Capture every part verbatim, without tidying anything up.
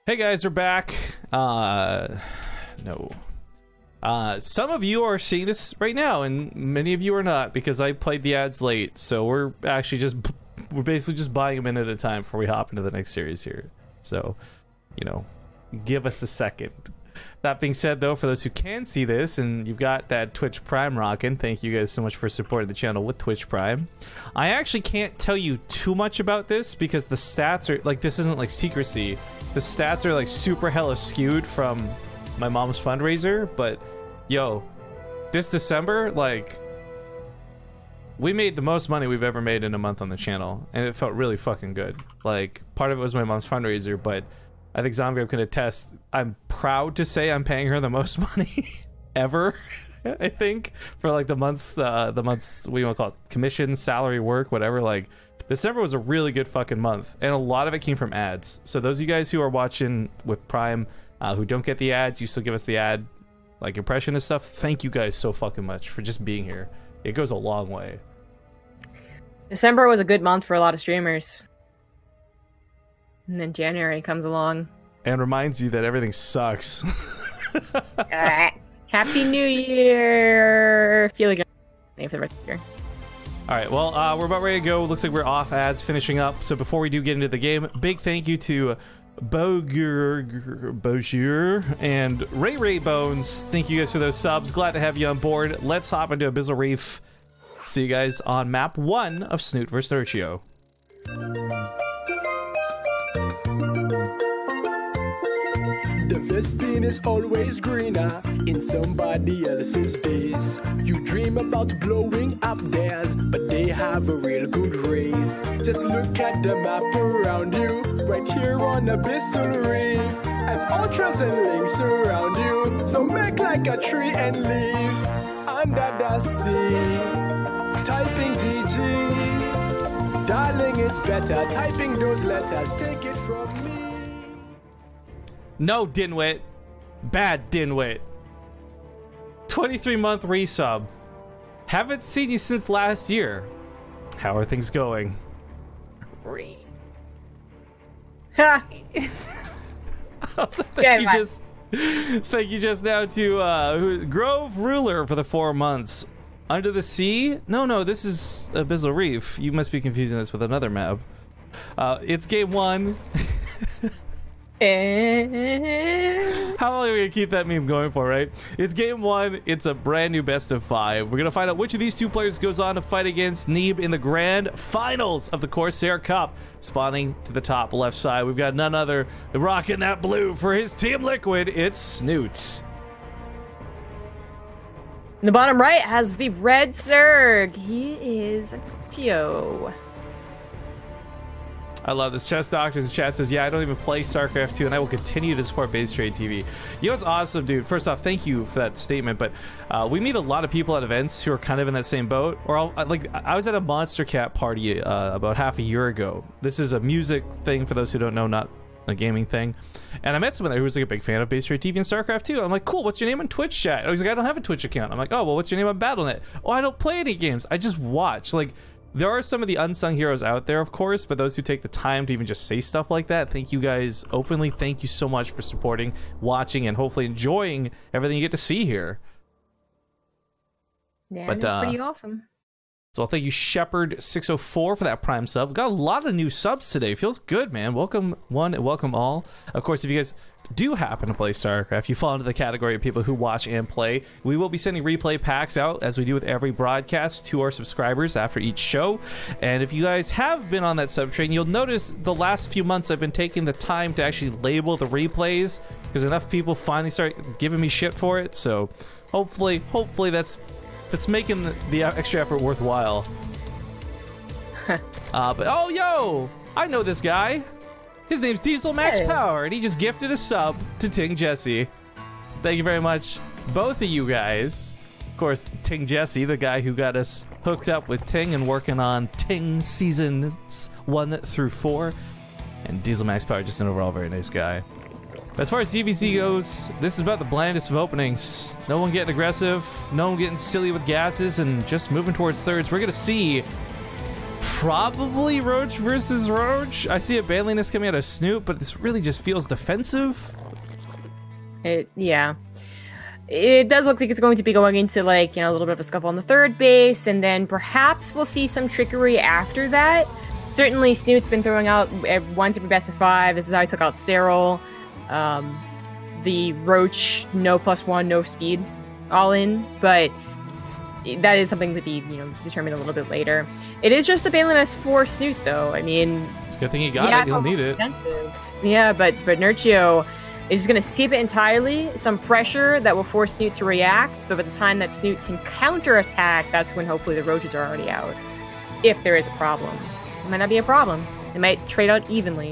Hey guys, we're back. Uh, no. Uh, some of you are seeing this right now, and many of you are not because I played the ads late. So we're actually just we're basically just buying a minute at a time before we hop into the next series here. So, you know, give us a second. That being said, though, for those who can see this and you've got that Twitch Prime rocking, thank you guys so much for supporting the channel with Twitch Prime. I actually can't tell you too much about this because the stats are like, this isn't like secrecy. The stats are like super hella skewed from my mom's fundraiser, but yo, this December, like, we made the most money we've ever made in a month on the channel, and it felt really fucking good. Like, part of it was my mom's fundraiser, but I think Zomgrave can attest. I'm proud to say I'm paying her the most money ever. I think for like the months, uh, the months what do you want to call it, commission, salary, work, whatever. Like December was a really good fucking month, and a lot of it came from ads. So those of you guys who are watching with Prime, uh, who don't get the ads, you still give us the ad like impression and stuff. Thank you guys so fucking much for just being here. It goes a long way. December was a good month for a lot of streamers. And then January comes along. And reminds you that everything sucks. uh, Happy New Year! Feel like for the rest of the year. Alright, well, uh, we're about ready to go. Looks like we're off ads, finishing up. So before we do get into the game, big thank you to Bogur, Bogur and Ray Ray Bones. Thank you guys for those subs. Glad to have you on board. Let's hop into Abyssal Reef. See you guys on map one of Snoot versus. Urchio. The Vespine is always greener in somebody else's base. You dream about blowing up theirs, but they have a real good race. Just look at the map around you, right here on Abyssal Reef. As ultras and links surround you, so make like a tree and leave. Under the sea, typing G G. Darling, it's better typing those letters, take it from me. No, Dinwit. Bad Dinwit. twenty-three month resub. Haven't seen you since last year. How are things going? Ha! Also, thank you just thank you just now to uh, who- Grove Ruler for the four months. Under the Sea? No, no, this is Abyssal Reef. You must be confusing this with another map. Uh, it's game one. How long are we gonna keep that meme going for, right? It's game one. It's a brand new best of five. We're gonna find out which of these two players goes on to fight against Neeb in the grand finals of the Corsair Cup. Spawning to the top left side, we've got none other rocking that blue for his Team Liquid. It's Snoots. In the bottom right has the red Zerg. He is a Geo. I love this. Chess Doctors in chat says, yeah, I don't even play StarCraft two, and I will continue to support Base Trade T V. You know what's awesome, dude? First off, thank you for that statement, but uh, we meet a lot of people at events who are kind of in that same boat. Or I'll, like, I was at a Monster Cat party uh, about half a year ago. This is a music thing, for those who don't know, not a gaming thing. And I met someone there who was like a big fan of Base Trade T V and StarCraft two. I'm like, cool, what's your name on Twitch chat? I was like, I don't have a Twitch account. I'm like, oh, well, what's your name on Battle dot net? Oh, I don't play any games. I just watch. Like, there are some of the unsung heroes out there, of course, but those who take the time to even just say stuff like that, thank you guys openly. Thank you so much for supporting, watching, and hopefully enjoying everything you get to see here. Yeah, But, that's uh, pretty awesome. So thank you, Shepard six oh four, for that Prime sub. Got a lot of new subs today. Feels good, man. Welcome one and welcome all. Of course, if you guys do happen to play StarCraft, you fall into the category of people who watch and play. We will be sending replay packs out, as we do with every broadcast, to our subscribers after each show. And if you guys have been on that sub train, you'll notice the last few months I've been taking the time to actually label the replays, because enough people finally start giving me shit for it. So hopefully, hopefully that's that's making the, the extra effort worthwhile. uh, but oh, yo, I know this guy. His name's Diesel Max Hey. Power, and he just gifted a sub to Ting Jesse. Thank you very much, both of you guys. Of course, Ting Jesse, the guy who got us hooked up with Ting and working on Ting seasons one through four. And Diesel Max Power, just an overall very nice guy. As far as D V C goes, this is about the blandest of openings. No one getting aggressive, no one getting silly with gases, and just moving towards thirds. We're going to see probably Roach versus Roach. I see a Banliness coming out of Snoot, but this really just feels defensive. It, yeah. It does look like it's going to be going into, like, you know, a little bit of a scuffle on the third base, and then perhaps we'll see some trickery after that. Certainly, Snoot's been throwing out once every best of five. This is how he took out Cyril. Um, the Roach, no plus one, no speed, all in, but that is something to be, you know, determined a little bit later. It is just a Banliness for Snoot, though. I mean, it's a good thing he got yeah, it. He'll need it. Expensive. Yeah, but but Nerchio is going to skip it entirely. Some pressure that will force Snoot to react, but by the time that Snoot can counterattack, that's when hopefully the Roaches are already out. If there is a problem. It might not be a problem. It might trade out evenly.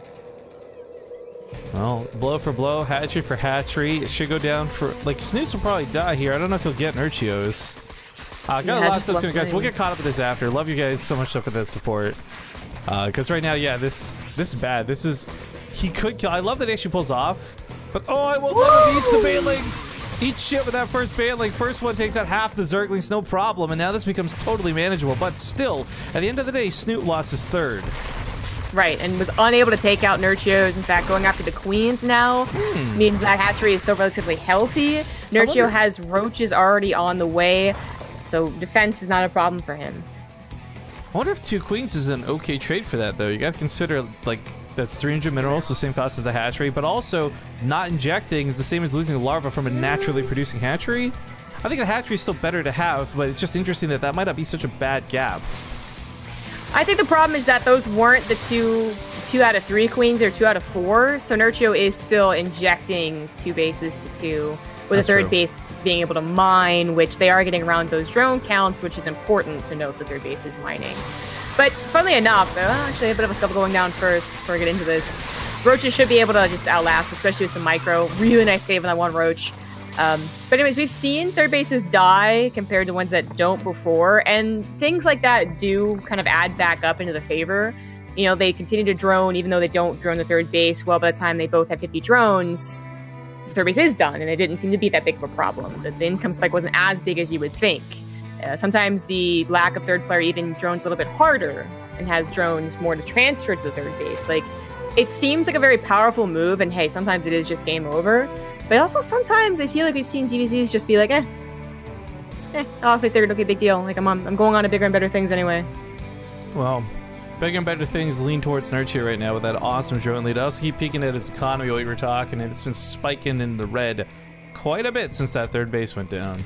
Well, blow for blow, hatchery for hatchery. It should go down for... Like, Snoots will probably die here. I don't know if he'll get Nerchios. Uh, got Yeah, a lot of just stuff soon, less guys. We'll get things. caught up with this after. Love you guys so much for that support. Because right now, yeah, this this is bad. This is... He could kill... I love that Ashi pulls off. But, oh, I won't let him eat the Banelings. Eat shit with that first Baneling. First one takes out half the Zerglings, no problem. And now this becomes totally manageable. But still, at the end of the day, Snoot lost his third. Right, and was unable to take out Nerchios. In fact, going after the Queens now Hmm. means that hatchery is still relatively healthy. Nerchio wonder- has Roaches already on the way, so defense is not a problem for him. I wonder if two queens is an okay trade for that, though. You got to consider, like, that's three hundred minerals, so same cost as the hatchery, but also not injecting is the same as losing the larva from a naturally producing hatchery. I think the hatchery is still better to have, but it's just interesting that that might not be such a bad gap. I think the problem is that those weren't the two two out of three queens or two out of four, so Nerchio is still injecting two bases to two, with That's the third true. base being able to mine, which they are getting around those drone counts, which is important to note the third base is mining. But funnily enough, uh, actually a bit of a scuffle going down first before I get into this. Roaches should be able to just outlast, especially with some micro. Really nice save on that one Roach. Um, but anyways, we've seen third bases die compared to ones that don't before, and things like that do kind of add back up into the favor. You know, they continue to drone even though they don't drone the third base. Well, by the time they both have fifty drones, the third base is done, and it didn't seem to be that big of a problem. The, the income spike wasn't as big as you would think. Uh, sometimes the lack of third player even drones a little bit harder and has drones more to transfer to the third base. Like, it seems like a very powerful move, and hey, sometimes it is just game over. But also sometimes I feel like we've seen Z V Zs just be like, eh, eh, I lost my third, okay, big deal. Like, I'm on, I'm going on to bigger and better things anyway. Well, bigger and better things lean towards Nerchio right now with that awesome drone lead. I also keep peeking at his economy while you were talking, and it's been spiking in the red quite a bit since that third base went down.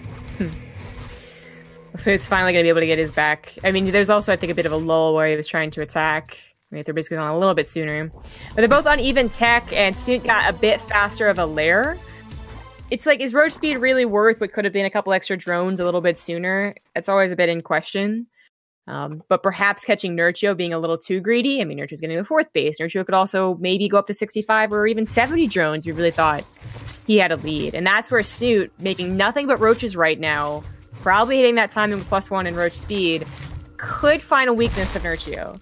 So he's finally going to be able to get his back. I mean, there's also, I think, a bit of a lull where he was trying to attack. I mean, they're basically on a little bit sooner. But they're both on even tech, and Snoot got a bit faster of a lair. It's like, is Roach speed really worth what could have been a couple extra drones a little bit sooner? That's always a bit in question. Um, but perhaps catching Nerchio being a little too greedy. I mean, Nerchio's getting the fourth base. Nerchio could also maybe go up to sixty-five or even seventy drones if you really thought he had a lead. And that's where Snoot, making nothing but Roaches right now, probably hitting that timing with plus one and Roach speed, could find a weakness of Nerchio.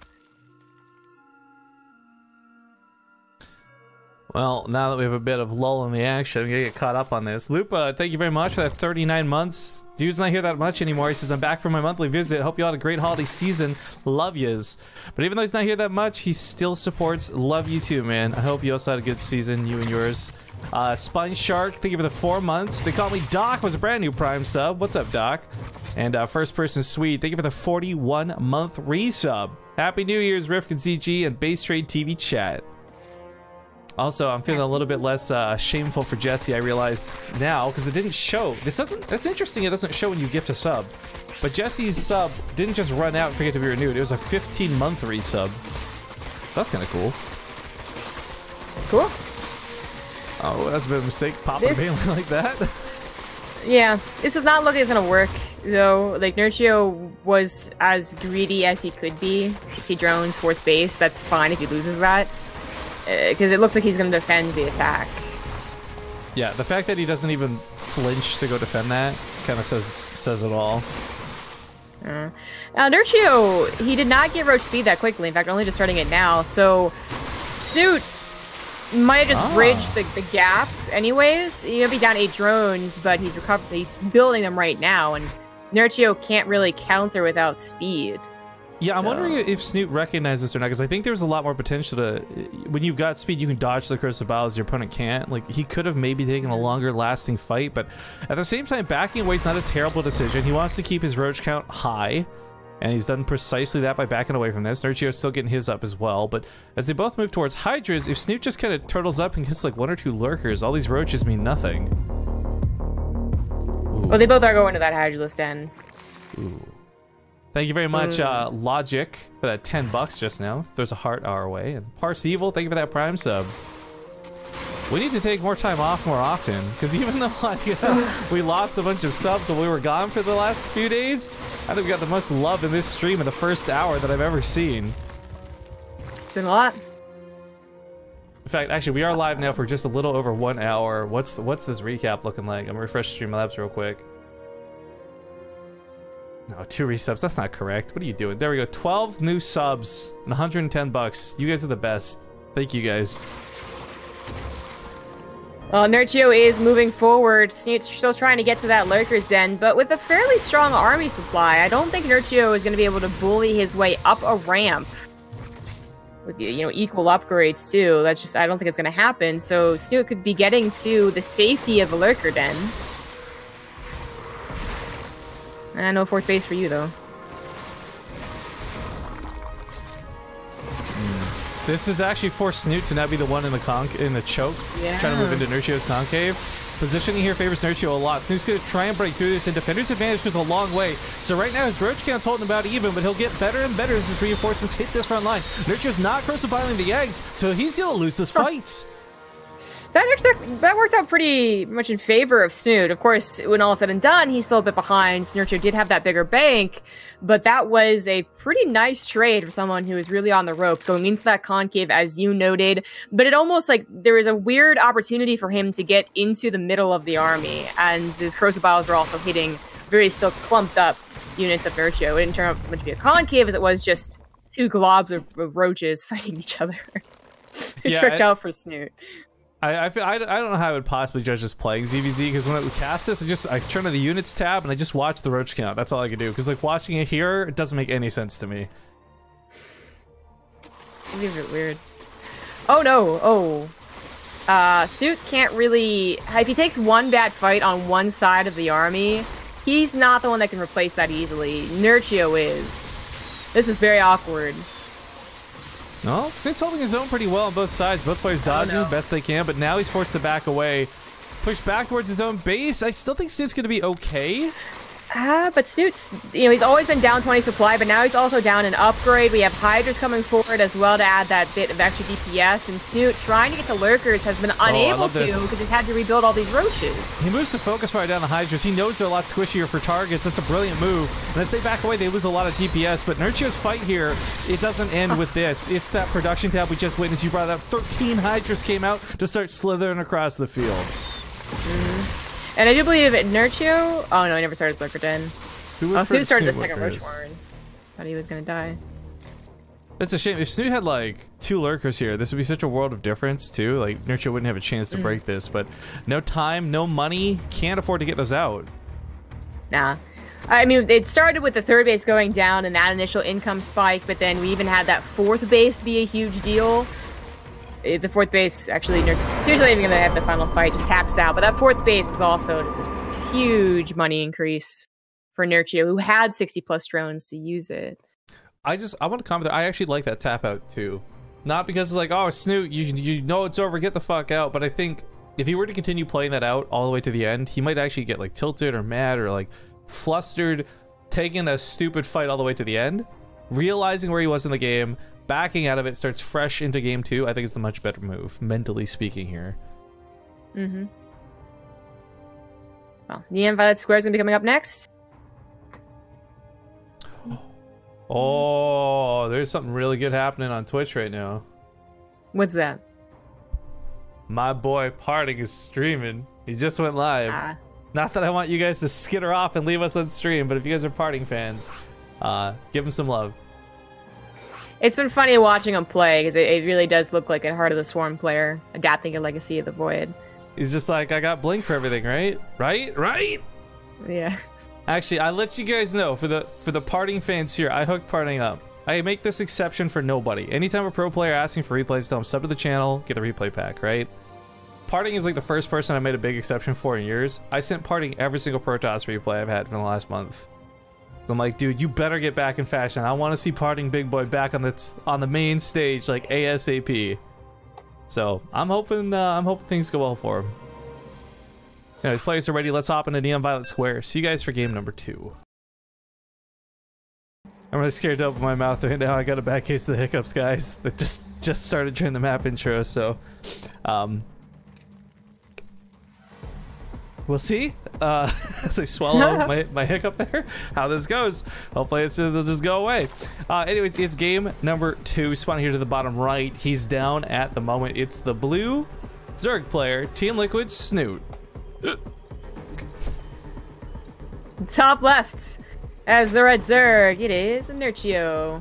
Well, now that we have a bit of lull in the action, I'm gonna get caught up on this. Lupa, thank you very much for that thirty-nine months. Dude's not here that much anymore. He says, I'm back from my monthly visit. Hope you all had a great holiday season. Love yous. But even though he's not here that much, he still supports. Love you too, man. I hope you also had a good season, you and yours. Uh, Spine Shark, thank you for the four months. They call me Doc, was a brand new Prime sub. What's up, Doc? And uh, First Person Sweet, thank you for the forty-one month resub. Happy New Year's, Rifk and Z G, and Base Trade T V chat. Also, I'm feeling a little bit less uh, shameful for Jesse, I realize now, because it didn't show. This doesn't, that's interesting, it doesn't show when you gift a sub. But Jesse's sub didn't just run out and forget to be renewed. It was a fifteen month resub. That's kind of cool. Cool. Oh, that's a bit of a mistake, popping This- a Baneling like that. Yeah, this does not look like it's going to work, though. Like, Nerchio was as greedy as he could be. sixty drones, fourth base, that's fine if he loses that. Because it looks like he's going to defend the attack. Yeah, the fact that he doesn't even flinch to go defend that kind of says says it all. Uh, now, Nerchio, he did not get Roach speed that quickly. In fact, only just starting it now. So, Snoot might have just Ah. bridged the, the gap anyways. He'll be down eight drones, but he's recovered. He's building them right now, and Nerchio can't really counter without speed. Yeah, I'm So- wondering if Snoot recognizes this or not, because I think there's a lot more potential to... When you've got speed, you can dodge the Curse of Battles, your opponent can't. Like, he could have maybe taken a longer lasting fight, but at the same time, backing away is not a terrible decision. He wants to keep his roach count high, and he's done precisely that by backing away from this. Nurchio's still getting his up as well, but as they both move towards Hydras, if Snoot just kind of turtles up and gets like one or two lurkers, all these roaches mean nothing. Ooh. Well, they both are going to that Hydrolus den. Ooh. Thank you very much, uh, Logic, for that ten bucks just now. There's a heart our way. And Parse Evil, thank you for that Prime sub. We need to take more time off more often, because even though like, we lost a bunch of subs while we were gone for the last few days, I think we got the most love in this stream in the first hour that I've ever seen. It's been a lot. In fact, actually, we are live now for just a little over one hour. What's what's this recap looking like? I'm gonna refresh Streamlabs real quick. No, two resubs. That's not correct. What are you doing? There we go. twelve new subs and one hundred ten bucks. You guys are the best. Thank you guys. Well, Nurchio is moving forward. Snoot's still trying to get to that Lurker's Den, but with a fairly strong army supply, I don't think Nurchio is going to be able to bully his way up a ramp with, you know, equal upgrades too. That's just, I don't think it's going to happen. So Snoot could be getting to the safety of the Lurker Den. Uh, no fourth base for you, though. This is actually for Snoot to not be the one in the conc in the choke, Yeah. trying to move into Nurchio's concave. Positioning here favors Nurchio a lot. Snoot's going to try and break through this, and Defender's advantage goes a long way. So right now his roach count's holding about even, but he'll get better and better as his reinforcements hit this front line. Nurchio's not crucifying the eggs, so he's going to lose this fight. That worked, out, that worked out pretty much in favor of Snoot. Of course, when all is said and done, he's still a bit behind. Nurchio did have that bigger bank, but that was a pretty nice trade for someone who was really on the ropes going into that concave, as you noted. But it almost like there was a weird opportunity for him to get into the middle of the army, and his corrosive biles were also hitting very still clumped up units of Nurchio. It didn't turn out to much to be a concave as it was just two globs of, of roaches fighting each other. It Yeah, tricked I- out for Snoot. I I, feel, I, I don't know how I would possibly judge this playing Z V Z, because when I would cast this, I just I turn on the units tab and I just watch the roach count. That's all I could do, because like watching it here, it doesn't make any sense to me. It's a bit weird. Oh no! Oh, uh, Snoot can't really. If he takes one bad fight on one side of the army, he's not the one that can replace that easily. Nurchio is. This is very awkward. No, Snoot's holding his own pretty well on both sides. Both players dodging no. the best they can, but now he's forced to back away. Push back towards his own base. I still think Snoot's going to be okay. Ah, but Snoot's, you know, he's always been down twenty supply, but now he's also down an upgrade. We have Hydras coming forward as well to add that bit of extra D P S, and Snoot trying to get to Lurkers has been unable love to this. because he's had to rebuild all these roaches. He moves the focus fire down the Hydras. He knows they're a lot squishier for targets. That's a brilliant move. And as they back away, they lose a lot of D P S. But Nurchio's fight here, it doesn't end with this. It's that production tab we just witnessed. You brought up thirteen Hydras came out to start slithering across the field. Mm-hmm. And I do believe at Nurchio. Oh no, he never started his Lurker Den. Who would Oh, Snoot first started the Snoot second lurkers? Roach Warren. Thought he was gonna die. It's a shame. If Snoot had like two lurkers here, this would be such a world of difference too. Like Nurchio wouldn't have a chance to Mm. break this, but no time, no money, can't afford to get those out. Nah. I mean, it started with the third base going down and that initial income spike, but then we even had that fourth base be a huge deal. Eh, The fourth base, actually, Nurchio's usually even gonna have the final fight, just taps out, but that fourth base was also just a huge money increase for Nurchio, who had sixty plus drones to use it. I just I want to comment that I actually like that tap out too, not because it's like, oh Snoot, you you know it's over, get the fuck out. But I think if he were to continue playing that out all the way to the end, he might actually get like tilted or mad or like flustered, taking a stupid fight all the way to the end, realizing where he was in the game, backing out of it, starts fresh into game two. I think it's a much better move, mentally speaking here. Mm-hmm. Well, Neon Violet Square is gonna be coming up next. Oh, there's something really good happening on Twitch right now. What's that? My boy Parting is streaming. He just went live. Ah. Not that I want you guys to skitter off and leave us on stream, but if you guys are Parting fans, uh, give him some love. It's been funny watching him play because it, it really does look like a Heart of the Swarm player adapting a Legacy of the Void. He's just like, I got Blink for everything, right? Right? Right? Yeah. Actually, I let you guys know for the for the parting fans here. I hooked parting up. I make this exception for nobody. Anytime a pro player asking for replays, tell them sub to the channel, get the replay pack, right? Parting is like the first person I made a big exception for in years. I sent Parting every single Protoss replay I've had for the last month. I'm like, dude, you better get back in fashion. I want to see Parting Big Boy back on the on the main stage like ASAP. So I'm hoping uh, I'm hoping things go well for him. Anyways, players are ready. Let's hop into Neon Violet Square. See you guys for game number two. I'm really scared to open my mouth right now. I got a bad case of the hiccups, guys. That just just started during the map intro, so um, we'll see. Uh, as I swallow my, my hiccup there, how this goes. Hopefully it's, it'll just go away. Uh, anyways, it's game number two. Spawn here to the bottom right. He's down at the moment. It's the blue Zerg player, Team Liquid Snoot. Top left. As the red Zerg, it is Nerchio.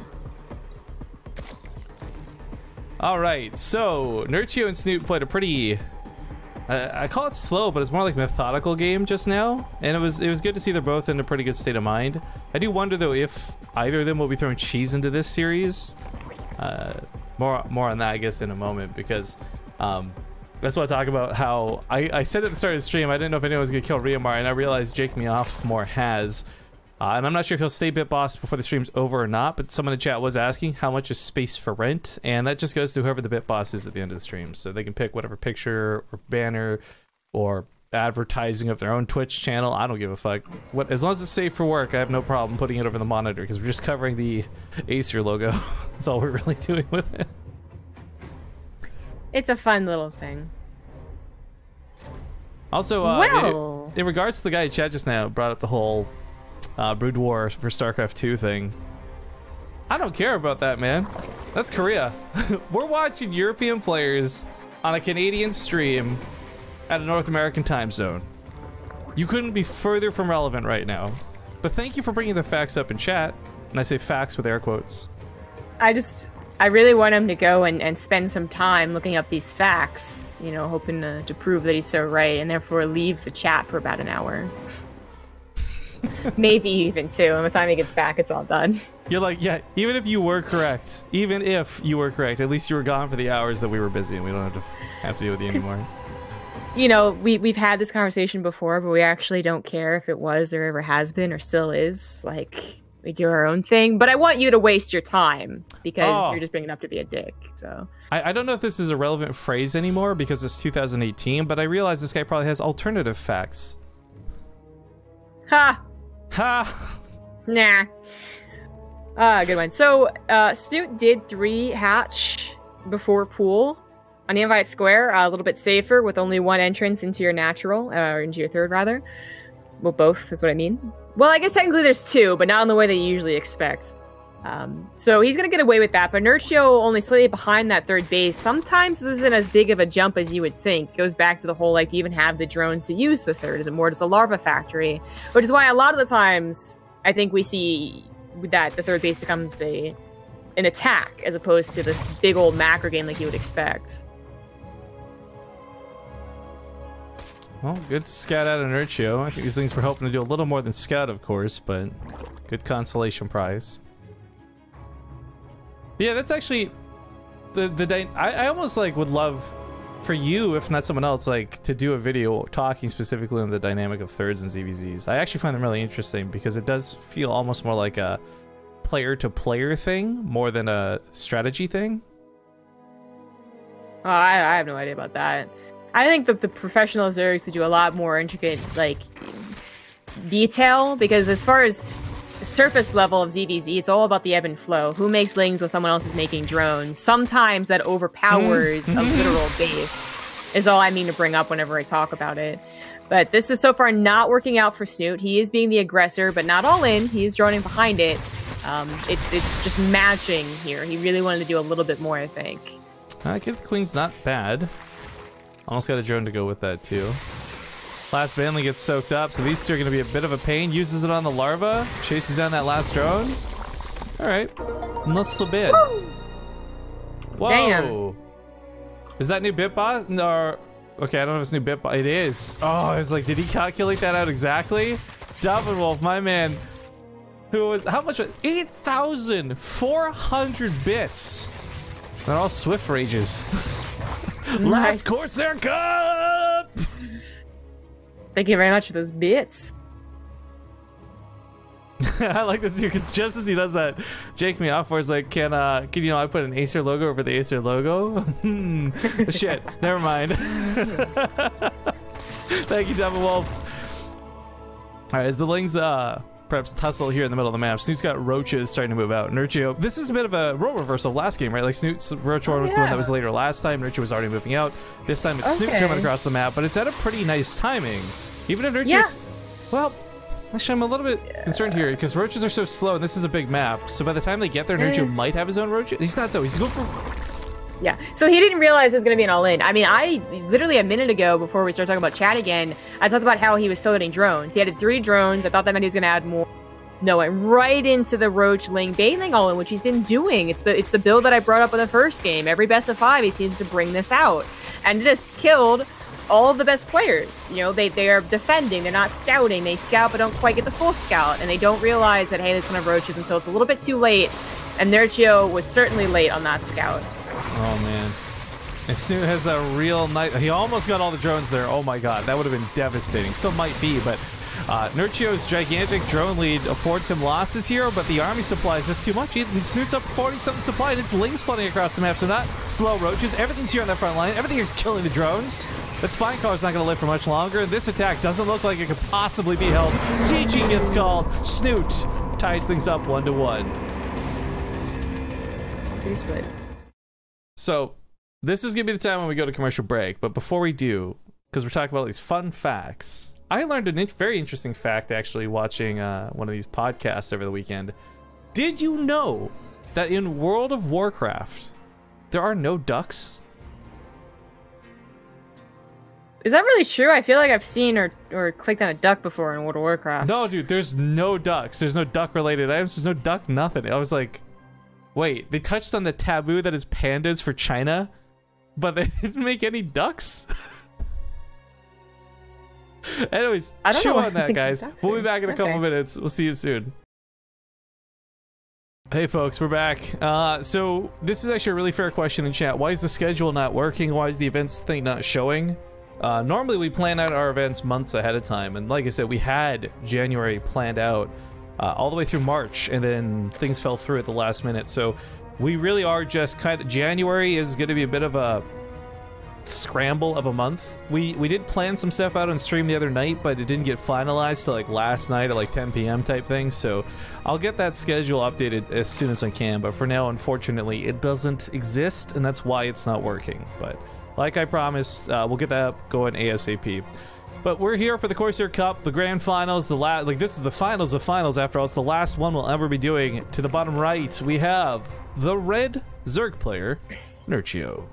All right, so Nerchio and Snoot played a pretty, uh, I call it slow, but it's more like methodical game just now, and it was it was good to see they're both in a pretty good state of mind. I do wonder though if either of them will be throwing cheese into this series. Uh, more more on that, I guess, in a moment, because um, that's what I talk about. How I, I said at the start of the stream, I didn't know if anyone was gonna kill Riamar, and I realized Jake Meoffmore has. Uh, and I'm not sure if he'll stay Bit Boss before the stream's over or not, but someone in chat was asking how much is space for rent, and that just goes to whoever the Bit Boss is at the end of the stream. So they can pick whatever picture or banner or advertising of their own Twitch channel. I don't give a fuck. What, as long as it's safe for work, I have no problem putting it over the monitor, because we're just covering the Acer logo. That's all we're really doing with it. It's a fun little thing. Also, uh, well. in, in regards to the guy in chat just now brought up the whole Uh, Brood War for StarCraft two thing. I don't care about that, man. That's Korea. We're watching European players on a Canadian stream at a North American time zone. You couldn't be further from relevant right now. But thank you for bringing the facts up in chat. And I say facts with air quotes. I just, I really want him to go and, and spend some time looking up these facts, you know, hoping to, to prove that he's so right, and therefore leave the chat for about an hour. Maybe even two. And by the time he gets back, it's all done. You're like, yeah, even if you were correct, even if you were correct, at least you were gone for the hours that we were busy, and we don't have to have to deal with you anymore. You know, we, we've had this conversation before, but we actually don't care if it was or ever has been or still is. Like, we do our own thing. But I want you to waste your time, because oh. you're just bringing up to be a dick. So I, I don't know if this is a relevant phrase anymore because it's two thousand eighteen, but I realize this guy probably has alternative facts. Ha! Ha! Nah. Ah, good one. So, uh, Snoot did three hatch before pool on the Invite Square, uh, a little bit safer with only one entrance into your natural, uh, or into your third, rather. Well, both is what I mean. Well, I guess technically there's two, but not in the way that you usually expect. Um, so he's gonna get away with that, but Nerchio only slightly behind that third base. Sometimes this isn't as big of a jump as you would think. It goes back to the whole, like, to even have the drones to use the third. Is it more just a larva factory? Which is why a lot of the times I think we see that the third base becomes a an attack as opposed to this big old macro game like you would expect. Well, good scout out of Nerchio. I think these things were hoping to do a little more than scout, of course, but good consolation prize. Yeah, that's actually the the dy I, I almost like would love for you, if not someone else, like to do a video talking specifically on the dynamic of thirds and Z V Zs. I actually find them really interesting because it does feel almost more like a player to player thing more than a strategy thing. Oh, I, I have no idea about that. I think that the professional Zergs would do a lot more intricate, like, detail, because as far as surface level of Z V Z, it's all about the ebb and flow. Who makes lings when someone else is making drones? Sometimes that overpowers mm. a literal base, is all I mean to bring up whenever I talk about it. But this is so far not working out for Snoot. He is being the aggressor, but not all in. He is droning behind it. Um, it's it's just matching here. He really wanted to do a little bit more, I think. I give the Queen's not bad. Almost got a drone to go with that too. Last Banley gets soaked up, so these two are going to be a bit of a pain. Uses it on the larva, chases down that last drone. All right, not so bad. Whoa! Damn. Is that new Bit Boss? No. Okay, I don't know if it's new Bit Boss. It is. Oh, I was like, did he calculate that out exactly? Wolf, my man, who was, how much? eight thousand four hundred bits. They're all Swift Rages. Nice. Last Corsair Cup! Thank you very much for those bits. I like this too, because just as he does that, Jake me off where he's like, can, uh, can you know, I put an Acer logo over the Acer logo? Shit, never mind. Thank you, Devil Wolf. Alright, as the Lings, uh, perhaps tussle here in the middle of the map, Snoot's got roaches starting to move out. Nurchio, this is a bit of a role reversal of last game, right? Like Snoot's roach oh, was yeah. the one that was later last time. Nurchio was already moving out. This time it's okay. Snoot coming across the map, but it's at a pretty nice timing. Even if Nurchio's, yeah. well, actually, I'm a little bit yeah. concerned here because roaches are so slow, and this is a big map. So by the time they get there, Nurchio eh. might have his own roach. He's not, though. He's going for... Yeah, so he didn't realize it was going to be an all-in. I mean, I literally a minute ago, before we started talking about chat again, I talked about how he was still getting drones. He added three drones. I thought that meant he was going to add more. No, went right into the Roach Ling Baneling all-in, which he's been doing. It's the it's the build that I brought up in the first game. Every best of five, he seems to bring this out. And it just killed all of the best players. You know, they, they are defending, they're not scouting. They scout but don't quite get the full scout. And they don't realize that, hey, it's one of roaches until it's a little bit too late. And Nurchio was certainly late on that scout. Oh, man. And Snoot has a real nice... He almost got all the drones there. Oh, my God. That would have been devastating. Still might be, but... Uh, Nurchio's gigantic drone lead affords him losses here, but the army supply is just too much. He, Snoot's up forty-something supply, and it's Lings flooding across the map, so not slow roaches. Everything's here on that front line. Everything is killing the drones. That Spine Car is not going to live for much longer, and this attack doesn't look like it could possibly be held. G G gets called. Snoot ties things up one to one. Pretty split. So, this is going to be the time when we go to commercial break, but before we do, because we're talking about all these fun facts, I learned a in- very interesting fact actually watching uh, one of these podcasts over the weekend. Did you know that in World of Warcraft, there are no ducks? Is that really true? I feel like I've seen or, or clicked on a duck before in World of Warcraft. No, dude, there's no ducks. There's no duck-related items. There's no duck nothing. I was like, wait, they touched on the taboo that is pandas for China, but they didn't make any ducks? Anyways, I don't chew know on that, guys. We'll be back in a okay. couple minutes. We'll see you soon. Hey, folks, we're back. Uh, so this is actually a really fair question in chat. Why is the schedule not working? Why is the events thing not showing? Uh, normally, we plan out our events months ahead of time. And like I said, we had January planned out uh, all the way through March, and then things fell through at the last minute. So we really are just kind of... January is going to be a bit of a scramble of a month. We we did plan some stuff out on stream the other night, but it didn't get finalized till like last night at like ten p.m. type thing, so I'll get that schedule updated as soon as I can, but for now, unfortunately, it doesn't exist, and that's why it's not working. But like I promised, uh, we'll get that going ASAP. But we're here for the Corsair Cup, the grand finals, the last, like this is the finals of finals after all. It's the last one we'll ever be doing. To the bottom right, we have the red Zerg player, Nurchio.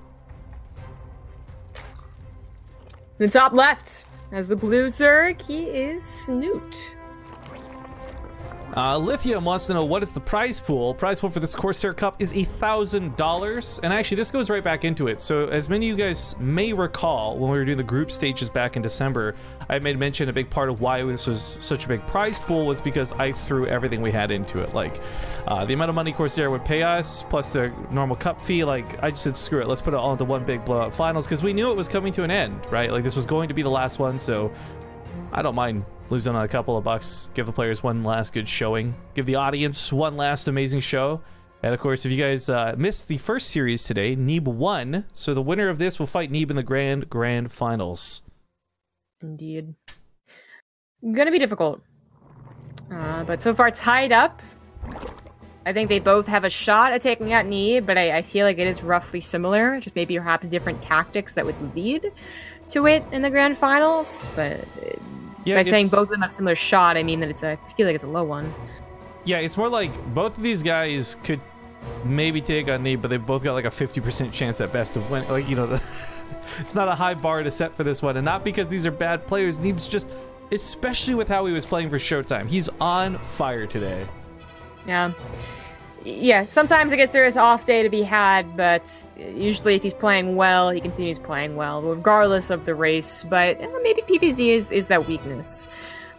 The top left, as the blue Zerg, he is Snoot. Uh, Lithium wants to know, what is the prize pool? Prize pool for this Corsair Cup is a thousand dollars, and actually this goes right back into it. So as many of you guys may recall, when we were doing the group stages back in December, I made mention a big part of why this was such a big prize pool was because I threw everything we had into it. Like uh, the amount of money Corsair would pay us, plus the normal cup fee. Like I just said, screw it, let's put it all into one big blowout finals, because we knew it was coming to an end, right? Like this was going to be the last one, so I don't mind losing on a couple of bucks, give the players one last good showing, give the audience one last amazing show. And of course, if you guys uh, missed the first series today, Neeb won, so the winner of this will fight Neeb in the grand, grand finals. Indeed. Gonna be difficult. Uh, but so far tied up. I think they both have a shot at taking out Neeb, but I, I feel like it is roughly similar, just maybe perhaps different tactics that would lead to it in the grand finals, but... Yeah, by saying both of them have similar shot, I mean that it's a, I feel like it's a low one. Yeah, it's more like both of these guys could maybe take on Neeb, but they both got like a fifty percent chance at best of win. Like, you know, the, it's not a high bar to set for this one, and not because these are bad players. Neeb's just, especially with how he was playing for Showtime, he's on fire today. Yeah. Yeah, sometimes I guess there is an off day to be had, but usually if he's playing well, he continues playing well, regardless of the race. But eh, maybe P V Z is, is that weakness.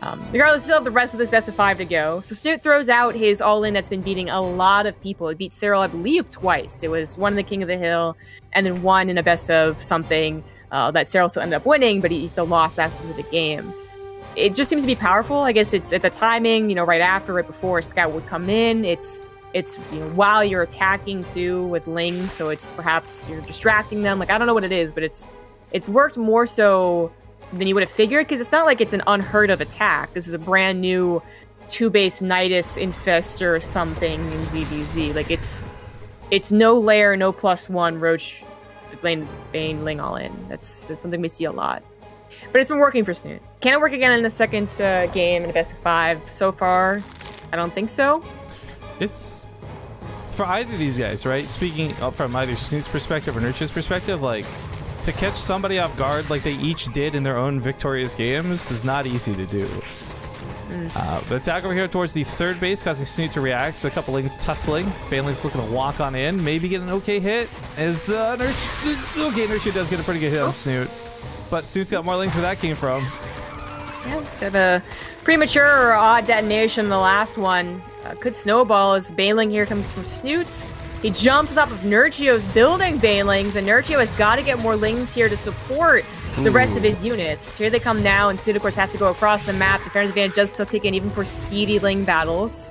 Um, regardless, we still have the rest of this best of five to go. So Snoot throws out his all-in that's been beating a lot of people. It beat Cyril, I believe, twice. It was one in the King of the Hill, and then one in a best of something uh, that Cyril still ended up winning, but he, he still lost that specific game. It just seems to be powerful. I guess it's at the timing, you know, right after, right before Scout would come in. It's, it's you know, while you're attacking, too, with Ling, so it's perhaps you're distracting them. Like, I don't know what it is, but it's it's worked more so than you would have figured, because it's not like it's an unheard of attack. This is a brand new two-base Nidus infest or something in Z V Z. Like, it's it's no lair, no plus one Roach, Bane, Bane Ling all in. That's, that's something we see a lot. But it's been working for Snoot. Can it work again in the second uh, game in a best of five? So far, I don't think so. It's for either of these guys, right? Speaking from either Snoot's perspective or Nurture's perspective, like, to catch somebody off guard like they each did in their own victorious games is not easy to do. Mm. Uh, the attack over here towards the third base, causing Snoot to react. So a couple Lings tussling. Baneling's looking to walk on in, maybe get an okay hit. As uh, Nurture, okay, Nurture does get a pretty good hit oh. on Snoot, but Snoot's got more Lings where that came from. Yeah, bit of a premature or odd detonation in the last one. Uh, could snowball as Baneling here comes from Snoot's. He jumps on top of Nurchio's building Banelings, and Nurchio has got to get more Lings here to support the Ooh. rest of his units. Here they come now, and Snoot, of course, has to go across the map. The Fairness advantage does still kick in, even for speedy Ling battles.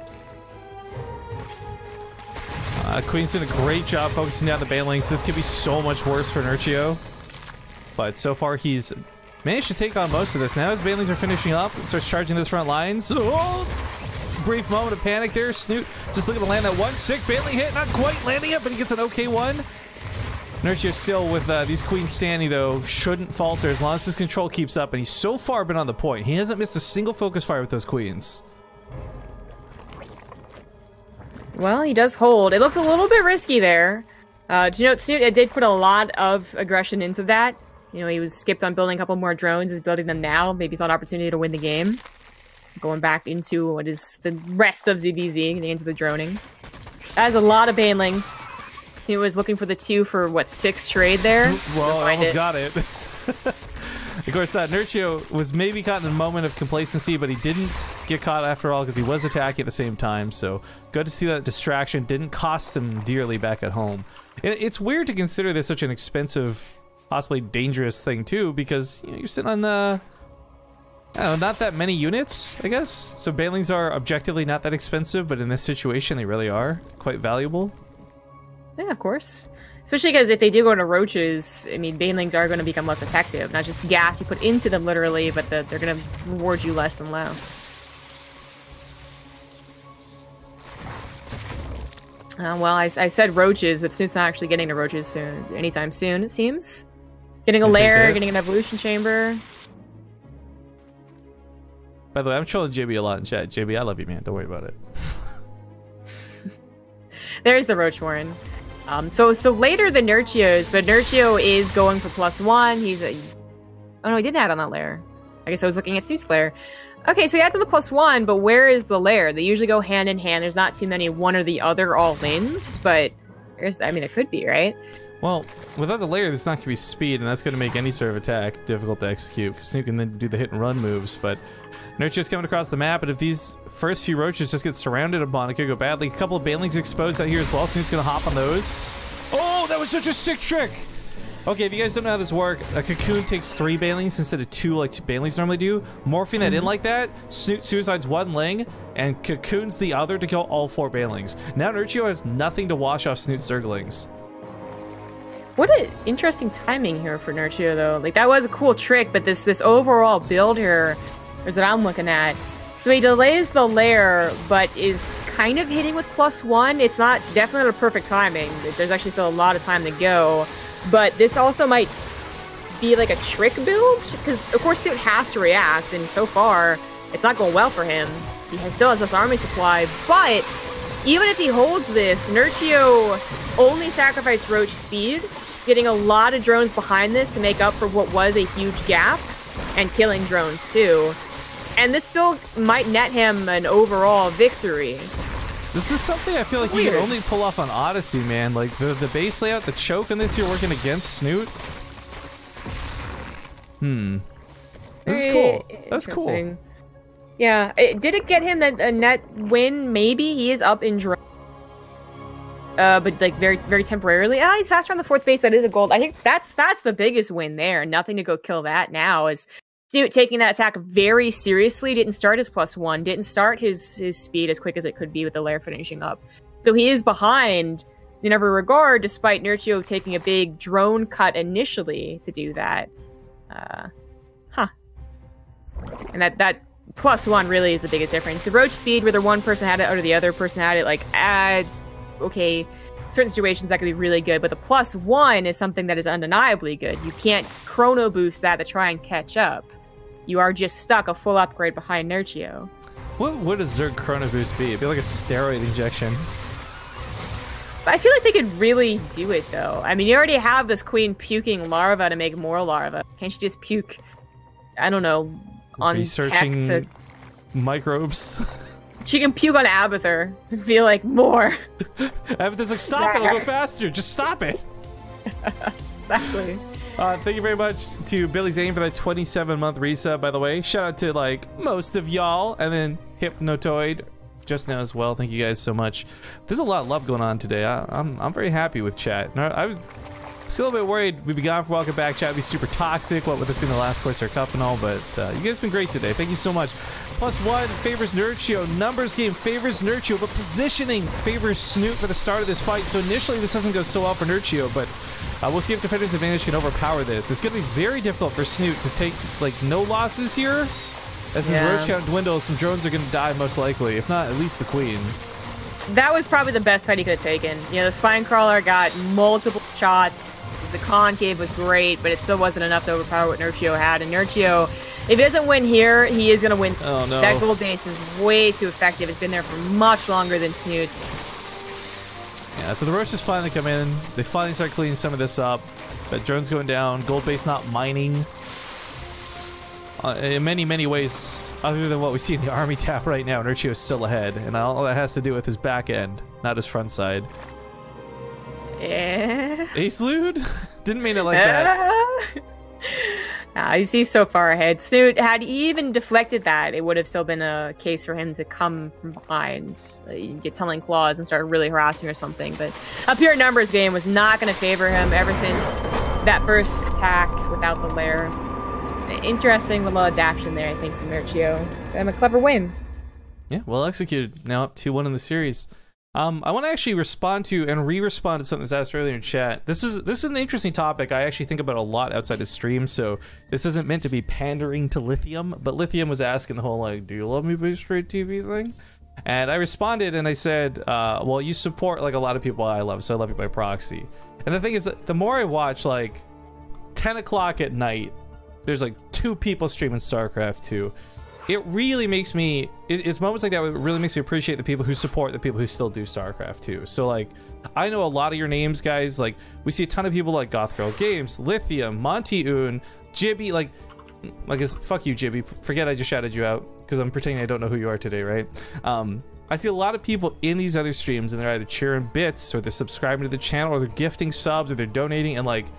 Uh, Queen's doing a great job focusing down the Banelings. This could be so much worse for Nurchio. But so far, he's managed to take on most of this. Now his Banelings are finishing up, starts charging those front lines. Oh! Brief moment of panic there. Snoot just looking to land that one. Sick Baneling hit, not quite landing it, but he gets an okay one. Nurture still with uh, these Queens standing, though, shouldn't falter as long as his control keeps up, and he's so far been on the point. He hasn't missed a single focus fire with those Queens. Well, he does hold. It looked a little bit risky there. Uh, to note, Snoot did put a lot of aggression into that. You know, he was skipped on building a couple more drones. He's building them now. Maybe he's an opportunity to win the game. Going back into what is the rest of Z B Z, getting into the droning. That is a lot of Banelings. Snoot was looking for the two for, what, six trade there? Well, I almost it. got it. Of course, uh, Nurchio was maybe caught in a moment of complacency, but he didn't get caught after all because he was attacking at the same time. So good to see that distraction didn't cost him dearly back at home. It, it's weird to consider this such an expensive, possibly dangerous thing, too, because you know, you're sitting on... Uh, I don't know, not that many units, I guess. So Banelings are objectively not that expensive, but in this situation, they really are quite valuable. Yeah, of course. Especially because if they do go to Roaches, I mean, Banelings are going to become less effective. Not just gas you put into them, literally, but the, they're going to reward you less and less. Uh, well, I, I said Roaches, but Snoot's not actually getting to Roaches soon, anytime soon, it seems. Getting a You'll lair, getting an evolution chamber. By the way, I'm trolling J B a lot in chat. J B, I love you, man. Don't worry about it. There's the Roach Warren. Um, so so later the Nurchios, but Nurchio is going for plus one. He's a... Oh no, he didn't add on that lair. I guess I was looking at Snoot's lair. Okay, so he adds on the plus one, but where is the lair? They usually go hand in hand. There's not too many one or the other all-ins, but there's, I mean, it could be, right? Well, without the lair, there's not going to be speed, and that's going to make any sort of attack difficult to execute, because Snoot can then do the hit-and-run moves, but Nurchio's coming across the map, and if these first few Roaches just get surrounded upon, it could go badly. A couple of Banelings exposed out here as well. Snoot's going to hop on those. Oh, that was such a sick trick! Okay, if you guys don't know how this works, a Cocoon takes three Banelings instead of two like Banelings normally do. Morphing that mm-hmm. in like that, Snoot suicides one Ling, and Cocoons the other to kill all four Banelings. Now Nurchio has nothing to wash off Snoot's Zerglings. What an interesting timing here for Nurchio, though. Like, that was a cool trick, but this this overall build here is what I'm looking at. So he delays the lair, but is kind of hitting with plus one. It's not definitely not a perfect timing. There's actually still a lot of time to go. But this also might be like a trick build, because of course Snoot has to react, and so far it's not going well for him. He has, still has this army supply, but even if he holds this, Nurchio only sacrificed Roach speed, getting a lot of drones behind this to make up for what was a huge gap, and killing drones too. And this still might net him an overall victory. This is something I feel like Weird. you can only pull off on Odyssey, man. Like, the, the base layout, the choke in this, you're working against Snoot. Hmm. This is cool. That's cool. Yeah, it, did it get him that a net win? Maybe he is up in drone. Uh, but like very, very temporarily. Ah, he's faster on the fourth base. That is a gold. I think that's that's the biggest win there. Nothing to go kill that now. Is Snoot taking that attack very seriously. Didn't start his plus one. Didn't start his his speed as quick as it could be with the lair finishing up. So he is behind in every regard, despite Nerchio taking a big drone cut initially to do that. Uh, huh. And that that. Plus one really is the biggest difference. The roach speed, whether one person had it or the other person had it, like, ah, okay, certain situations that could be really good, but the plus one is something that is undeniably good. You can't chrono boost that to try and catch up. You are just stuck a full upgrade behind Nerchio. What would a Zerg chrono boost be? It'd be like a steroid injection. But I feel like they could really do it, though. I mean, you already have this queen puking larva to make more larva. Can't you just puke, I don't know, on researching to... microbes? She can puke on Abathur and be like, more. Abathur's like, stop it, I'll go faster. Just stop it. Exactly. Uh, thank you very much to Billy Zane for that twenty-seven month resub, by the way. Shout out to, like, most of y'all. And then Hypnotoid just now as well. Thank you guys so much. There's a lot of love going on today. I, I'm, I'm very happy with chat. I was still a little bit worried we'd be gone for Welcome Back. Chat would be super toxic, what with this being the last Cloister Cup and all, but uh, you guys have been great today. Thank you so much. Plus one favors Nerchio. Numbers game favors Nerchio, but positioning favors Snoot for the start of this fight. So initially this doesn't go so well for Nerchio, but uh, we'll see if Defender's Advantage can overpower this. It's going to be very difficult for Snoot to take, like, no losses here. As his yeah. roach count dwindles, some drones are going to die most likely, if not at least the queen. That was probably the best fight he could have taken. You know, the Spine Crawler got multiple shots. The concave was great, but it still wasn't enough to overpower what Nerchio had. And Nerchio, if he doesn't win here, he is going to win. Oh, no. That gold base is way too effective. It's been there for much longer than Snoot's. Yeah, so the roaches finally come in. They finally start cleaning some of this up. But drone's going down. Gold base not mining. Uh, in many, many ways, other than what we see in the army tap right now, Nerchio is still ahead. And all that has to do with his back end, not his front side. Yeah. Ace Lude? Didn't mean it like that. Nah, he's, he's so far ahead. Snoot, had he even deflected that, it would have still been a case for him to come from behind, like, get tunneling claws and start really harassing or something. But a pure numbers game was not going to favor him ever since that first attack without the lair. Interesting little adaptation there, I think, from Nerchio. And a clever win. Yeah, well executed. Now up two one in the series. Um, I want to actually respond to and re-respond to something that's asked earlier in chat. This is this is an interesting topic I actually think about a lot outside of stream, so this isn't meant to be pandering to Lithium, but Lithium was asking the whole, like, do you love me by straight T V thing? And I responded and I said, uh, well, you support, like, a lot of people I love, so I love you by proxy. And the thing is, the more I watch, like, ten o'clock at night, there's, like, two people streaming StarCraft two. It really makes me, it, it's moments like that where it really makes me appreciate the people who support the people who still do StarCraft two. So, like, I know a lot of your names, guys. Like, we see a ton of people like Goth Girl Games, Lithium, Monty Un, Jibby, like, I guess, fuck you, Jibby. Forget I just shouted you out, because I'm pretending I don't know who you are today, right? Um, I see a lot of people in these other streams, and they're either cheering bits, or they're subscribing to the channel, or they're gifting subs, or they're donating, and, like,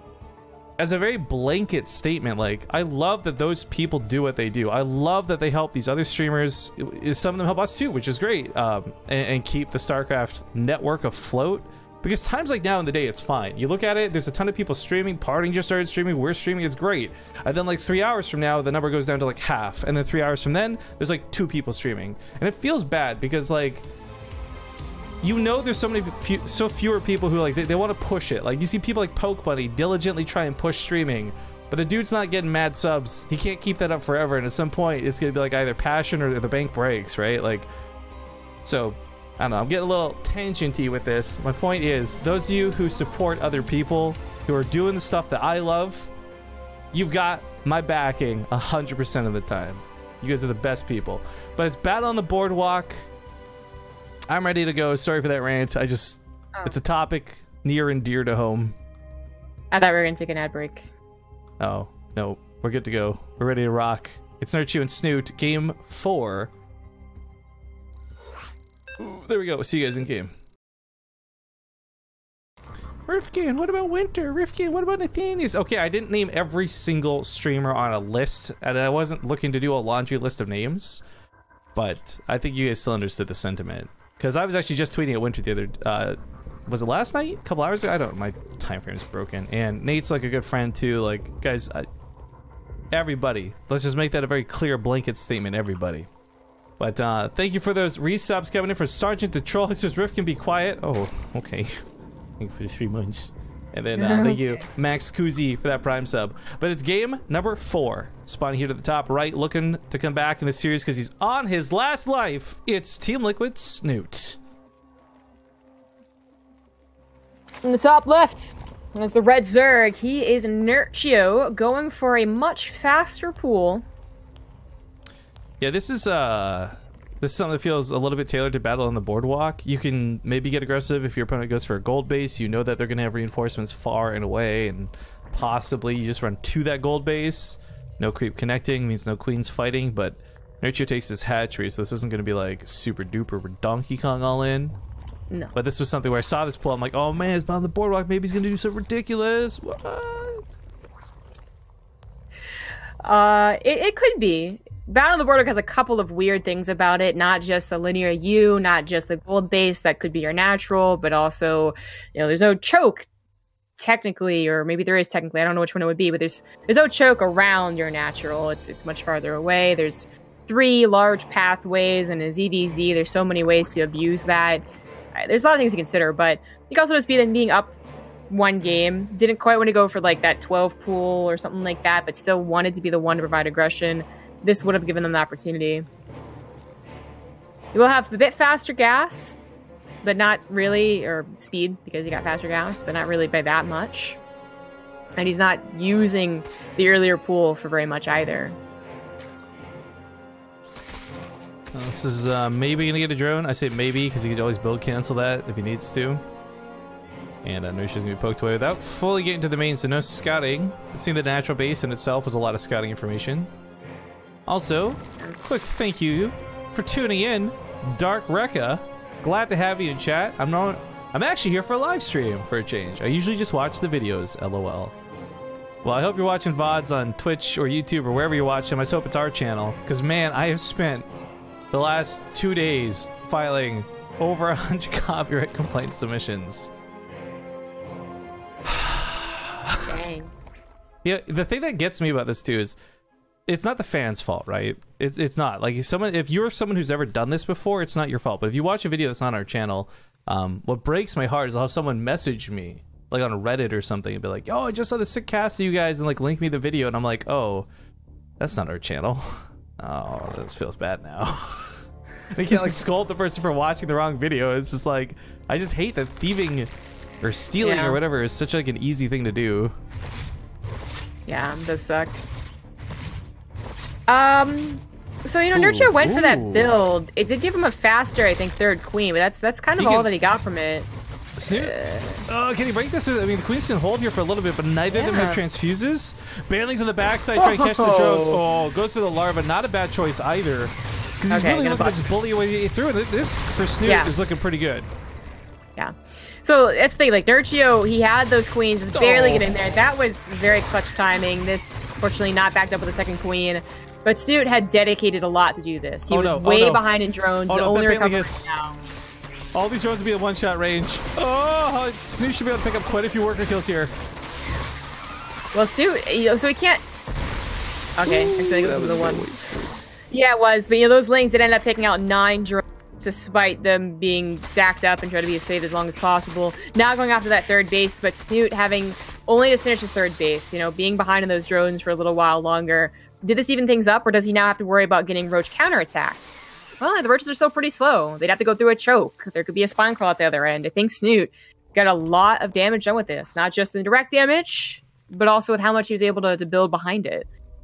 as a very blanket statement, like, I love that those people do what they do. I love that they help these other streamers. Some of them help us too, which is great, um, and, and keep the StarCraft network afloat. Because times like now in the day, it's fine. You look at it, there's a ton of people streaming. Parting just started streaming. We're streaming. It's great. And then, like, three hours from now, the number goes down to, like, half. And then three hours from then, there's, like, two people streaming. And it feels bad because, like, you know, there's so many few, so fewer people who, like, they, they want to push it. Like, you see people like Poke Bunny diligently try and push streaming, but the dude's not getting mad subs. He can't keep that up forever, and at some point it's gonna be like either passion or the bank breaks, right? Like, so I don't know, I'm getting a little tangenty with this. My point is, those of you who support other people who are doing the stuff that I love, you've got my backing one hundred percent of the time. You guys are the best people. But it's Battle on the Boardwalk. I'm ready to go. Sorry for that rant. I just, oh. It's a topic near and dear to home. I thought we were going to take an ad break. Oh, no. We're good to go. We're ready to rock. It's Nerchio and Snoot. Game four. Ooh, there we go. See you guys in game. Rifkin, what about Winter? Rifkin, what about Nathanius? Okay, I didn't name every single streamer on a list, and I wasn't looking to do a laundry list of names. But I think you guys still understood the sentiment. Because I was actually just tweeting at Winter the other... Uh, was it last night? A couple hours ago? I don't know. My time frame is broken. And Nate's like a good friend too. Like, guys, I, everybody. Let's just make that a very clear blanket statement, everybody. But uh, thank you for those resubs coming in for Sergeant to Troll. He says, Rift can be quiet. Oh, okay. Thank you for the three months. And then uh, thank you, Max Kuzi, for that Prime sub. But it's game number four. Spawning here to the top right, looking to come back in the series because he's on his last life. It's Team Liquid Snoot. In the top left is the Red Zerg. He is Nerchio, going for a much faster pool. Yeah, this is uh, this is something that feels a little bit tailored to battle on the boardwalk. You can maybe get aggressive if your opponent goes for a gold base. You know that they're going to have reinforcements far and away, and possibly you just run to that gold base. No creep connecting means no queens fighting, but Nerchio takes his hatchery, so this isn't going to be like super duper Donkey Kong all in. No. But this was something where I saw this pull, I'm like, oh man, it's on the boardwalk. Maybe he's going to do something ridiculous. What? Uh, it, it could be. Battle on the Boardwalk has a couple of weird things about it. Not just the linear U, not just the gold base that could be your natural, but also, you know, there's no choke technically, or maybe there is technically. I don't know which one it would be, but there's there's no choke around your natural. It's it's much farther away. There's three large pathways, and in Z V Z, there's so many ways to abuse that. There's a lot of things to consider, but you can also just be then being up one game. Didn't quite want to go for like that twelve pool or something like that, but still wanted to be the one to provide aggression. This would have given them the opportunity. You will have a bit faster gas, but not really, or speed, because he got faster gas, but not really by that much. And he's not using the earlier pool for very much either. Uh, this is uh, maybe going to get a drone. I say maybe because he could always build cancel that if he needs to. And I know she's going to be poked away without fully getting to the main, so no scouting. But seeing the natural base in itself was a lot of scouting information. Also, quick thank you for tuning in, Dark Rekka. Glad to have you in chat. I'm not. I'm actually here for a live stream for a change. I usually just watch the videos, lol. Well, I hope you're watching V O Ds on Twitch or YouTube or wherever you watch them. I just hope it's our channel, because man, I have spent the last two days filing over a hundred copyright complaint submissions. Dang. Yeah, the thing that gets me about this too is it's not the fans' fault, right? It's it's not like if someone if you're someone who's ever done this before, it's not your fault. But if you watch a video that's not on our channel, um, what breaks my heart is I'll have someone message me like on Reddit or something and be like, "Oh, I just saw the sick cast of you guys," and like link me the video, and I'm like, "Oh, that's not our channel." Oh, this feels bad now. I can't like scold the person for watching the wrong video. It's just like I just hate that thieving or stealing Yeah. or whatever is such like an easy thing to do. Yeah, it does suck. Um, so you know, Ooh, Nerchio went for ooh. that build. It did give him a faster, I think, third queen, but that's that's kind of He all can- that he got from it. Snoot? Oh, can he break this? I mean, the Queens can hold here for a little bit, but neither of them have Yeah. transfuses. Banling's on the backside trying to catch the drones. Oh, goes for the larva. Not a bad choice either. Because he's Okay, really gonna looking to bust. just bully away through it. This, for Snoot, Yeah. is looking pretty good. Yeah. So that's the thing, like Nerchio, he had those queens just barely Oh. get in there. That was very clutch timing. This, fortunately, not backed up with a second queen. But Snoot had dedicated a lot to do this. He Oh, was no. Oh, way no. behind in drones. Oh, the no, only that Bailey recovery hits. now. All these drones will be at one-shot range. Oh, Snoot should be able to pick up quite a few worker kills here. Well, Snoot, you know, so he can't. Okay, I think it was the one. Yeah, it was. But you know, those lanes did end up taking out nine drones, despite them being stacked up and trying to be safe as long as possible. Now going after that third base, but Snoot having only just finished his third base, you know, being behind in those drones for a little while longer. Did this even things up, or does he now have to worry about getting Roach counterattacked? Well, the Roaches are still pretty slow. They'd have to go through a choke. There could be a spine crawl at the other end. I think Snoot got a lot of damage done with this. Not just in direct damage, but also with how much he was able to, to build behind it.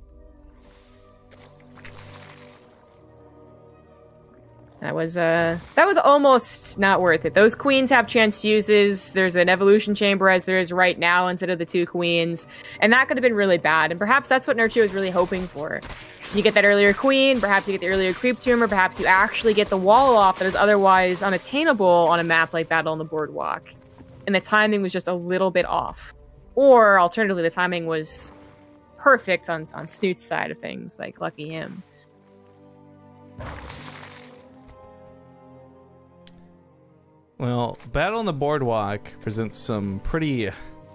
That was uh that was almost not worth it. Those queens have transfuses. There's an evolution chamber as there is right now instead of the two queens. And that could have been really bad. And perhaps that's what Nerchio was really hoping for. You get that earlier queen, perhaps you get the earlier creep tumor, perhaps you actually get the wall off that is otherwise unattainable on a map like Battle on the Boardwalk. And the timing was just a little bit off. Or alternatively, the timing was perfect on on Snoot's side of things, like lucky him. Well, Battle on the Boardwalk presents some pretty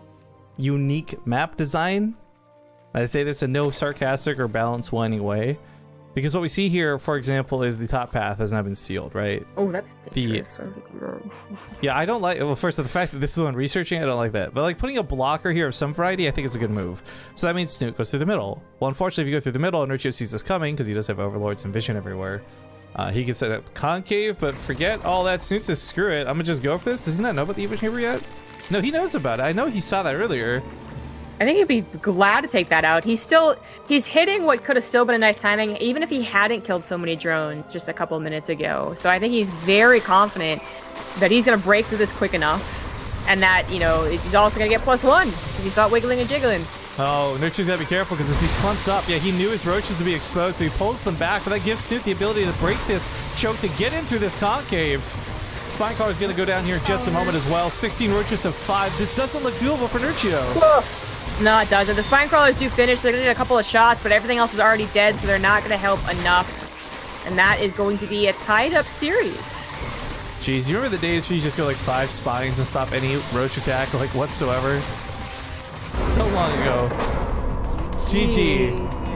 unique map design. I say this in no sarcastic or balance whining way, because what we see here, for example, is the top path has not been sealed, right? Oh, that's dangerous. The, yeah, I don't like. Well, first, the fact that this is one researching, I don't like that. But like putting a blocker here of some variety, I think is a good move. So that means Snoot goes through the middle. Well, unfortunately, if you go through the middle, and Nurchio sees this coming because he does have overlords and vision everywhere. Uh, he can set up concave, but forget all that. Snoot says, screw it. I'm gonna just go for this. Does he not know about the Evo Chamber yet? No, he knows about it. I know he saw that earlier. I think he'd be glad to take that out. He's still, he's hitting what could have still been a nice timing, even if he hadn't killed so many drones just a couple of minutes ago. So I think he's very confident that he's going to break through this quick enough, and that, you know, he's also going to get plus one because he's not wiggling and jiggling. Oh, Nurchio's got to be careful because as he clumps up, yeah, he knew his roaches would be exposed, so he pulls them back, but that gives Snoot the ability to break this choke to get in through this concave. Spinecrawler is going to go down here in just a moment as well. sixteen roaches to five. This doesn't look doable for Nurchio. No, it doesn't. The spine crawlers do finish. They're going to need a couple of shots, but everything else is already dead, so they're not going to help enough. And that is going to be a tied-up series. Jeez, you remember the days where you just go like five spines and stop any roach attack like whatsoever? So long ago. G G.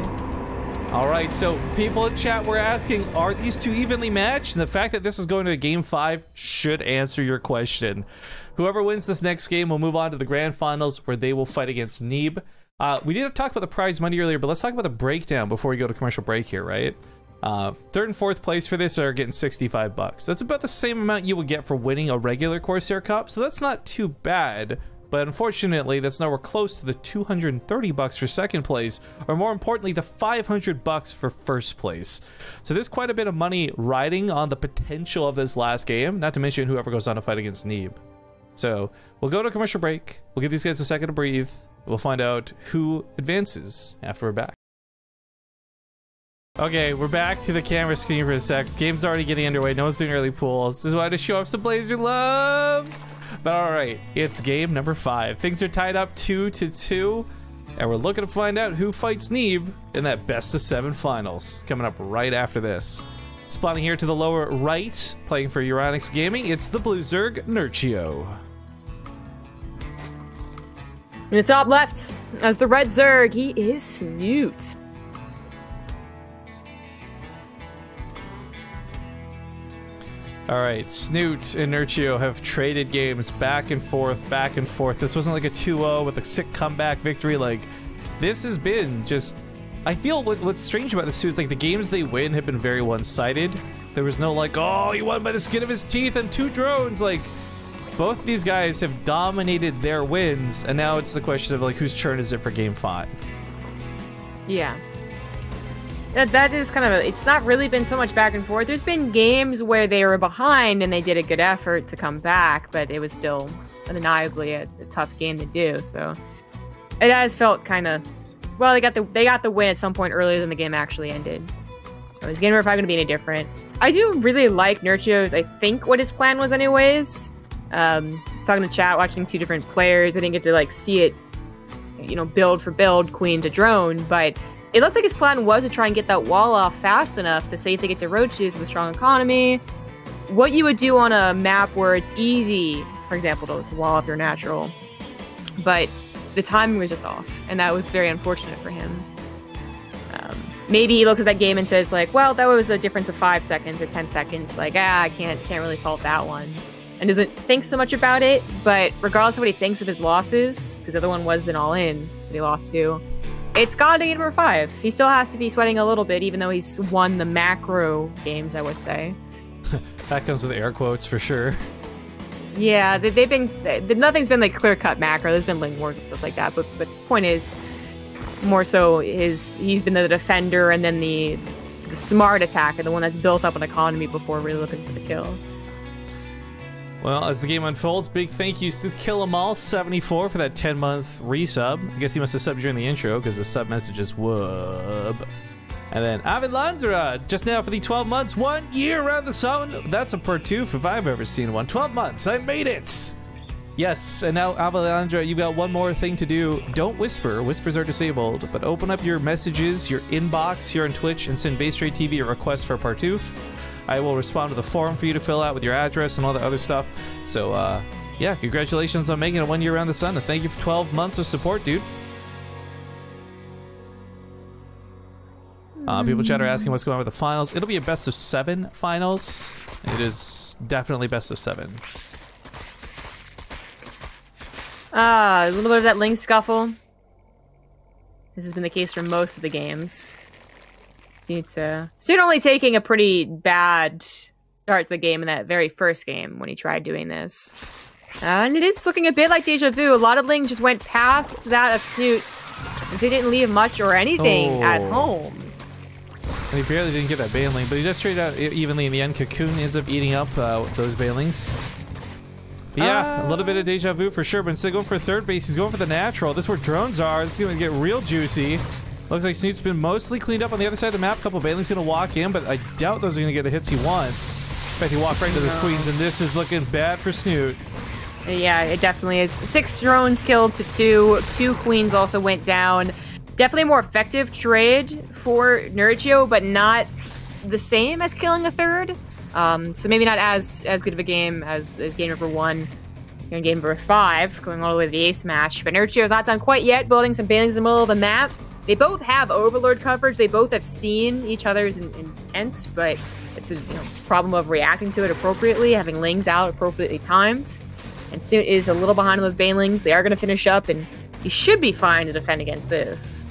All right, so people in chat were asking, are these two evenly matched? And the fact that this is going to a game five should answer your question. Whoever wins this next game will move on to the grand finals where they will fight against Neeb. Uh, we did talk about the prize money earlier, but let's talk about the breakdown before we go to commercial break here, right? Uh, third and fourth place for this are getting sixty-five bucks. That's about the same amount you would get for winning a regular Corsair Cup, so that's not too bad. But unfortunately, that's nowhere close to the two hundred thirty bucks for second place, or more importantly, the five hundred bucks for first place. So there's quite a bit of money riding on the potential of this last game, not to mention whoever goes on to fight against Neeb. So we'll go to a commercial break. We'll give these guys a second to breathe. We'll find out who advances after we're back. Okay, we're back to the camera screen for a sec. Game's already getting underway. No one's doing early pools. Just wanted to show off some Blazer love. But all right, it's game number five. Things are tied up two to two, and we're looking to find out who fights Neeb in that best of seven finals. Coming up right after this. Spawning here to the lower right, playing for Euronics Gaming, it's the Blue Zerg, Nurchio. In the top left, as the red Zerg, he is Snoot. All right, Snoot and Nurchio have traded games back and forth, back and forth. This wasn't like a two oh with a sick comeback victory. Like, this has been just... I feel what, what's strange about this too is like the games they win have been very one-sided. There was no like, oh, he won by the skin of his teeth and two drones. Like, both these guys have dominated their wins, and now it's the question of like whose turn is it for game five. Yeah. That, that is kind of a, it's not really been so much back and forth. There's been games where they were behind and they did a good effort to come back, but it was still undeniably a, a tough game to do. So it has felt kind of, well, they got the they got the win at some point earlier than the game actually ended. So is game number five going to be any different? I do really like Nurchio's, I think what his plan was anyways. Um, talking to chat, watching two different players, I didn't get to like see it, you know, build for build, queen to drone, but it looked like his plan was to try and get that wall off fast enough to safely get to roaches with a strong economy. What you would do on a map where it's easy, for example, to wall off your natural, but the timing was just off, and that was very unfortunate for him. Um, maybe he looked at that game and says like, well, that was a difference of five seconds or ten seconds. Like, ah, I can't can't really fault that one. And doesn't think so much about it, but regardless of what he thinks of his losses, because the other one was an all-in that he lost to, it's got to be number five. He still has to be sweating a little bit, even though he's won the macro games, I would say. That comes with air quotes for sure. Yeah, they, they've been... They, nothing's been like clear-cut macro. There's been Ling Wars and stuff like that, but, but the point is, more so, his, he's been the defender and then the, the smart attacker, the one that's built up an economy before really looking for the kill. Well, as the game unfolds, big thank yous to Killamal seventy-four for that ten month resub. I guess he must have subbed during the intro because the sub message is wub. And then Avilandra, just now for the twelve months, one year around the sun. That's a Pertoof if I've ever seen one. twelve months, I made it! Yes, and now Avilandra, you've got one more thing to do. Don't whisper, whispers are disabled, but open up your messages, your inbox here on Twitch, and send Base Trade T V a request for Pertoof. I will respond to the forum for you to fill out with your address and all the other stuff. So, uh, yeah, congratulations on making it one year around the sun. And thank you for twelve months of support, dude. Uh, people chat are asking what's going on with the finals. It'll be a best of seven finals. It is definitely best of seven. Ah, uh, a little bit of that Ling scuffle. This has been the case for most of the games. Snoot, uh, Snoot only taking a pretty bad start to the game in that very first game when he tried doing this. Uh, and it is looking a bit like deja vu. A lot of Lings just went past that of Snoot's, and so he didn't leave much or anything oh. at home. And he barely didn't get that Baneling, but he just traded out evenly in the end. Cocoon ends up eating up uh, those Banelings. But yeah, uh, a little bit of deja vu for sure, but instead of going for third base, he's going for the natural. This is where drones are. This is going to get real juicy. Looks like Snoot's been mostly cleaned up on the other side of the map. A couple of Banelings going to walk in, but I doubt those are going to get the hits he wants. In fact, he walked right into those queens, and this is looking bad for Snoot. Yeah, it definitely is. Six drones killed to two. Two queens also went down. Definitely a more effective trade for Nurchio, but not the same as killing a third. Um, so maybe not as as good of a game as, as game number one. Here in game number five, going all the way to the ace match. But Nurchio's not done quite yet, building some Banelings in the middle of the map. They both have Overlord coverage. They both have seen each other's in, intents, but it's a you know, problem of reacting to it appropriately, having Lings out appropriately timed. And Snoot is a little behind on those Banelings. They are going to finish up, and he should be fine to defend against this.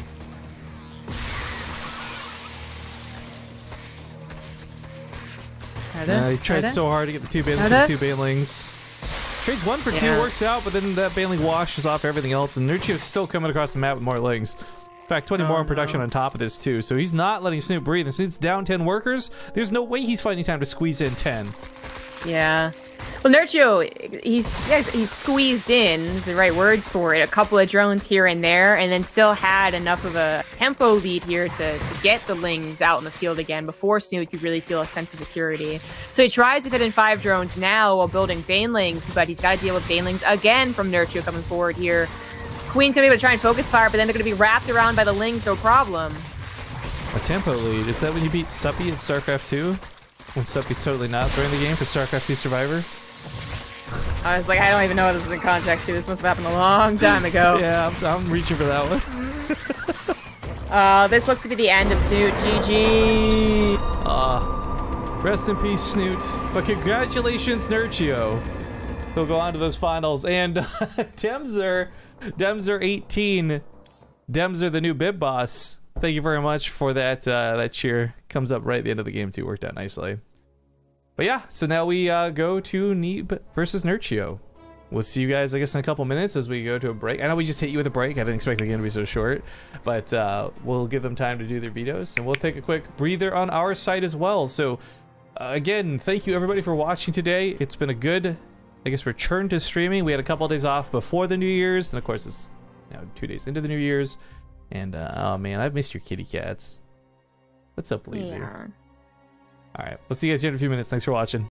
Uh, he tried so hard to get the two Banelings for two Banelings. Trades one for yeah. two, works out, but then that Baneling washes off everything else, and Nurchio's still coming across the map with more Lings. In fact, twenty oh, more in production no. on top of this, too. So he's not letting Snoot breathe. And Snoot's down ten workers. There's no way he's finding time to squeeze in ten. Yeah. Well, Nurchio, he's he's squeezed in, is the right words for it, a couple of drones here and there, and then still had enough of a tempo lead here to, to get the Lings out in the field again before Snoot could really feel a sense of security. So he tries to fit in five drones now while building Banelings, but he's got to deal with Banelings again from Nurchio coming forward here. Queen's going to be able to try and focus fire, but then they're going to be wrapped around by the Lings, no problem. A tempo lead, is that when you beat Suppy in StarCraft two? When Suppy's totally not throwing the game for StarCraft two Survivor? I was like, I don't even know what this is in context to. This must have happened a long time ago. Yeah, I'm, I'm reaching for that one. uh, this looks to be the end of Snoot. G G. Uh, rest in peace, Snoot. But congratulations, Nurchio. He'll go on to those finals. And uh, Demzer, Demzer eighteen, Demzer the new bib boss. Thank you very much for that. Uh, that cheer comes up right at the end of the game too. Worked out nicely. But yeah, so now we uh, go to Neeb versus Nurchio. We'll see you guys, I guess, in a couple minutes as we go to a break. I know we just hit you with a break. I didn't expect the game to be so short. But uh, we'll give them time to do their videos. And we'll take a quick breather on our side as well. So, uh, again, thank you, everybody, for watching today. It's been a good, I guess, return to streaming. We had a couple of days off before the New Year's. And, of course, it's you know, two days into the New Year's. And, uh, oh, man, I've missed your kitty cats. What's up, Lazy? Yeah. All right, we'll see you guys here in a few minutes. Thanks for watching.